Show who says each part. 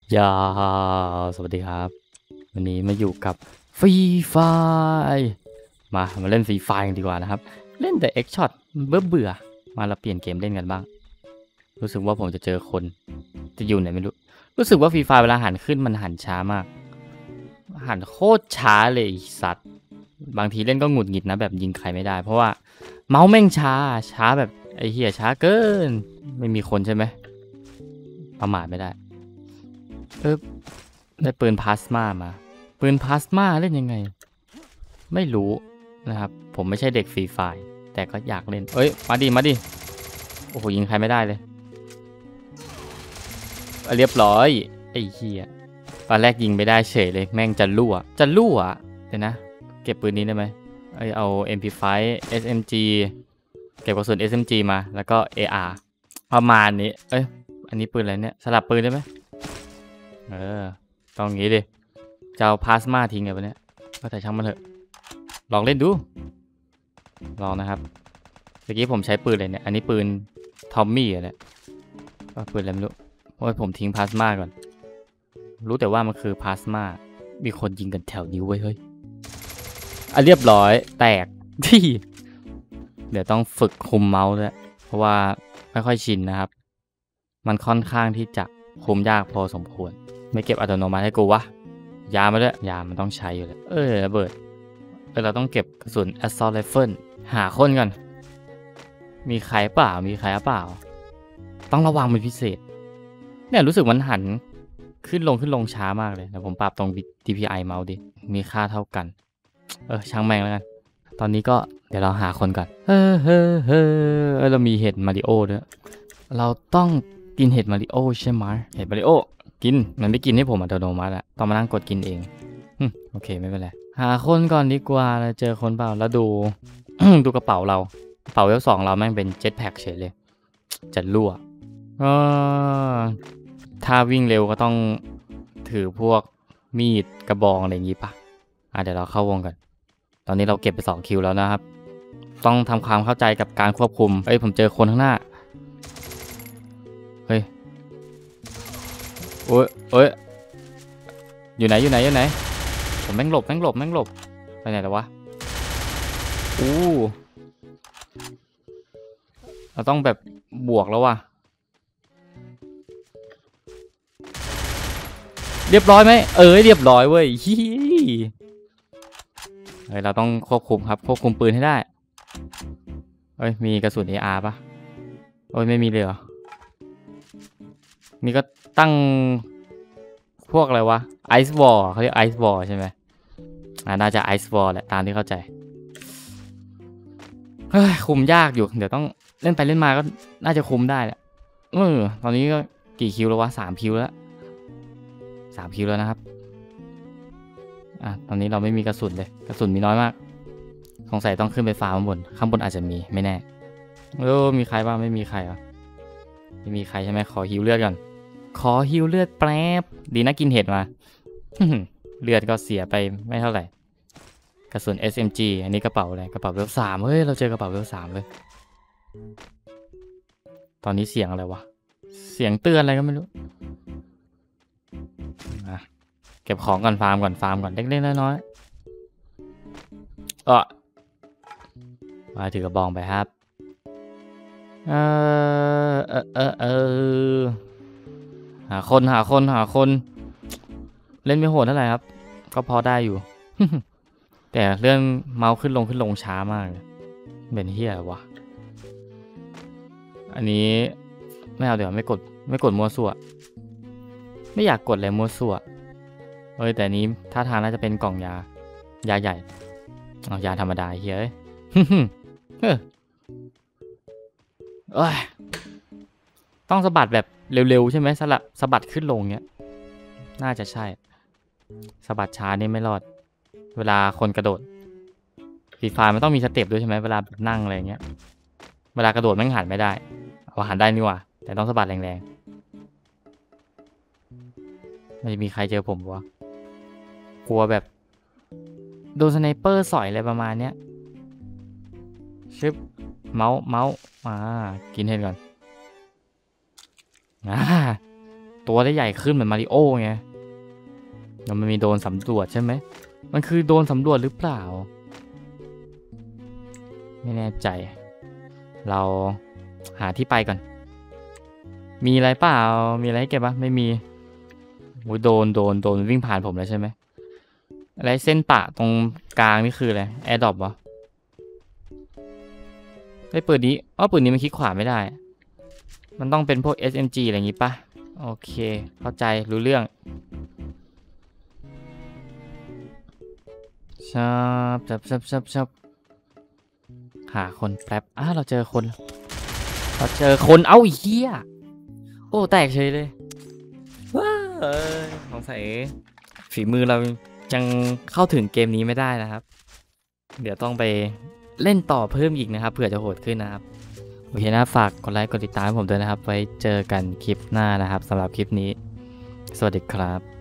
Speaker 1: ยาสวัสดีครับวันนี้มาอยู่กับฟรีไฟมาเล่นฟรีไฟกันดีกว่านะครับเล่นแต่เอ็กช็อตเบื่อมาเราเปลี่ยนเกมเล่นกันบ้างรู้สึกว่าผมจะเจอคนจะอยู่ไหนไม่รู้สึกว่าฟรีไฟเวลาหันขึ้นมันหันช้ามากหันโคตรช้าเลยสัตว์บางทีเล่นก็หงุดหงิดนะแบบยิงใครไม่ได้เพราะว่าเมาส์แม่งช้าแบบไอ้เหี้ยช้าเกินไม่มีคนใช่ไหมประมาทไม่ได้ได้ปืนพลาสมาปืนพลาสมาเล่นยังไงไม่รู้นะครับผมไม่ใช่เด็กฟรีไฟแต่ก็อยากเล่นเอ้ยมาดิโอ้โหยิงใครไม่ได้เลยเรียบร้อยไอ้เหี้ยตอนแรกยิงไม่ได้เฉยเลยแม่งจะรั่วเดี๋ยวนะเก็บปืนนี้ได้ไหมเอา MP5 SMG เก็บกระสุน SMG มาแล้วก็ AR ประมาณนี้อันนี้ปืนอะไรเนี่ยสลับปืนได้ไหมเออต้องงี้ดิจะเอาพลาสมาทิ้งไงวะเนี่ยก็แต่ช่างมันเถอะลองเล่นดูลองนะครับเมื่อกี้ผมใช้ปืนอะไรเนี่ยอันนี้ปืนทอมมี่อะไรปืนอะไรไม่รู้โอ้ยผมทิ้งพลาสมาก่อนรู้แต่ว่ามันคือพลาสมามีคนยิงกันแถวนิ้วไว้เฮ้ยเรียบร้อยแตกที่เดี๋ยวต้องฝึกคุมเมาส์ด้วยเพราะว่าไม่ค่อยชินนะครับมันค่อนข้างที่จะคุมยากพอสมควรไม่เก็บอัตโนมัติให้กูวะยามาด้วยยามันต้องใช้อยู่แล้วระเบิดเราต้องเก็บกระสุน assault rifle หาคนก่อนมีใครเปล่าต้องระวังเป็นพิเศษเนี่ยรู้สึกมันหันขึ้นลงช้ามากเลยแต่ผมปรับตรง DPI เมาส์ดิมีค่าเท่ากันช่างแม่งแล้วกันตอนนี้ก็เดี๋ยวเราหาคนก่อนเรามีเห็ดมาริโอด้วยเราต้องกินเห็ดมาริโอใช่ไหมเห็ดมาริโอกินมันไม่กินให้ผมอัตโนมัติอะต้องมานั่งกดกินเองโอเคไม่เป็นไรหาคนก่อนดีกว่าเจอคนเปล่าแล้วดู ดูกระเป๋าเรากระเป๋าเวล2เราแม่งเป็นเจ็ตแพ็กเฉยเลยจะรั่วถ้าวิ่งเร็วก็ต้องถือพวกมีดกระบองอะไรอย่างงี้ปะเดี๋ยวเราเข้าวงกันตอนนี้เราเก็บไป2คิวแล้วนะครับต้องทำความเข้าใจกับการควบคุมผมเจอคนข้างหน้าเฮ้ยโอ้ยอยู่ไหนผมแม่งหลบไปไหนแล้ววะเราต้องแบบบวกแล้วว่ะเรียบร้อยไหมเรียบร้อยเว้ยเราต้องควบคุมครับควบคุมปืนให้ได้มีกระสุน AR ปะไม่มีเลยเหรอมีก็ตั้งพวกอะไรวะไอซ์วอลเขาเรียกไอซ์วอลใช่ไหมน่าจะไอซ์วอลแหละตามที่เข้าใจคุมยากอยู่เดี๋ยวต้องเล่นไปเล่นมาก็น่าจะคุมได้แหละตอนนี้ก็กี่คิวแล้ววะ3 คิวแล้วนะครับตอนนี้เราไม่มีกระสุนเลยกระสุนมีน้อยมากสงสัยต้องขึ้นไปฟาร์มข้างบนอาจจะมีไม่แน่มีใครบ้างไม่มีใครเหรอไม่มีใครใช่ไหมขอฮิวเลือดก่อนขอฮิวเลือดแป๊บดีนะกินเห็ดมา เลือดก็เสียไปไม่เท่าไหร่กระสุน SMG อันนี้กระเป๋าอะไรกระเป๋าเวล3เราเจอกระเป๋าเวล3เลยตอนนี้เสียงอะไรวะเสียงเตือนอะไรก็ไม่รู้เก็บของก่อนฟาร์มก่อนเล็กๆน้อยๆมาถือกระบองไปครับหาคนเล่นไม่โหดเท่าไหร่ครับก็พอได้อยู่ แต่เรื่องเมาส์ขึ้นลงช้ามากเลยเป็นเฮียวะอันนี้ไม่เอาเดี๋ยวไม่กดมั่วซั่วไม่อยากกดเลยมั่วซั่วแต่นี้ท่าทางน่าจะเป็นกล่องยาใหญ่เอายาธรรมดาเฮ้ยต้องสะบัดแบบเร็วๆใช่ไหมสะบัดขึ้นลงเนี้ยน่าจะใช่สะบัดช้านี่ไม่รอดเวลาคนกระโดดฟรีไฟมันต้องมีสเต็ปด้วยใช่ไหมเวลานั่งอะไรเงี้ยเวลากระโดดมันหันไม่ได้หันได้นี่หว่าแต่ต้องสะบัดแรงๆมันจะมีใครเจอผมวะกลัวแบบโดนสไนเปอร์สอยอะไรประมาณเนี้ยชึบเมาส์กินเห็ดก่อนตัวได้ใหญ่ขึ้นเหมือนมาริโอไงแล้วมันมีโดรนสำรวจใช่ไหมมันคือโดรนสำรวจหรือเปล่าไม่แน่ใจเราหาที่ไปก่อนมีอะไรเปล่ามีอะไรให้เก็บปะไม่มีโอ้ยโดนวิ่งผ่านผมแล้วใช่ไหมอะไรเส้นปะตรงกลางนี่คืออะไรแอร์ดรอปวะไอ้ปืนนี้ปืนนี้มันคลิกขวาไม่ได้มันต้องเป็นพวก SMG อะไรอย่างงี้ปะโอเคเข้าใจรู้เรื่องชับหาคนแป๊บเราเจอคนเอ้าเหี้ยโอ้แตกเฉยเลยว้าสงสัยฝีมือเรายังเข้าถึงเกมนี้ไม่ได้นะครับเดี๋ยวต้องไปเล่นต่อเพิ่มอีกนะครับเผื่อจะโหดขึ้นนะครับโอเคนะฝากกดไลค์กดติดตามให้ผมด้วยนะครับไว้เจอกันคลิปหน้านะครับสำหรับคลิปนี้สวัสดีครับ